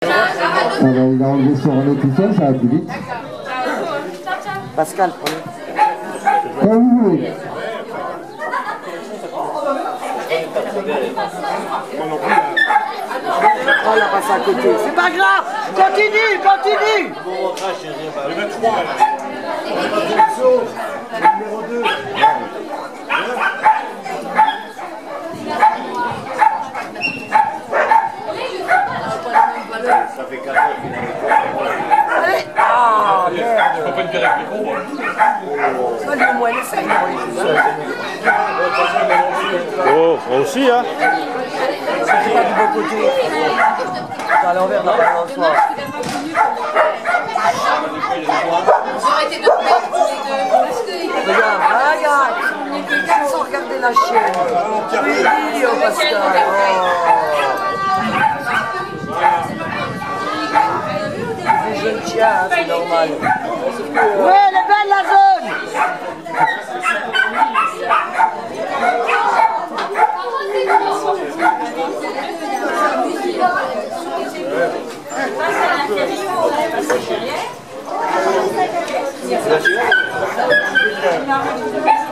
Il a enlevé son René tout seul, ça va plus vite. Pascal, prenez. Quand vous voulez. Oh, il a passé à côté. C'est pas grave. Continue, continue. Le 23. Numéro 2. Ça fait 4 ans qu'il Allez. Ah, merde. Je peux pas une faire avec les gros. Ça, lui, au moins, il essaye. Oh, moi aussi, hein. C'est pas du bon côté. T'as à l'envers, là, dans le soir. Regarde, regarde. Sans regarder la chienne. Oui, oh Pascal. Les jeunes chiens, hein, c'est normal. Ouais, elle est belle la zone. Merci.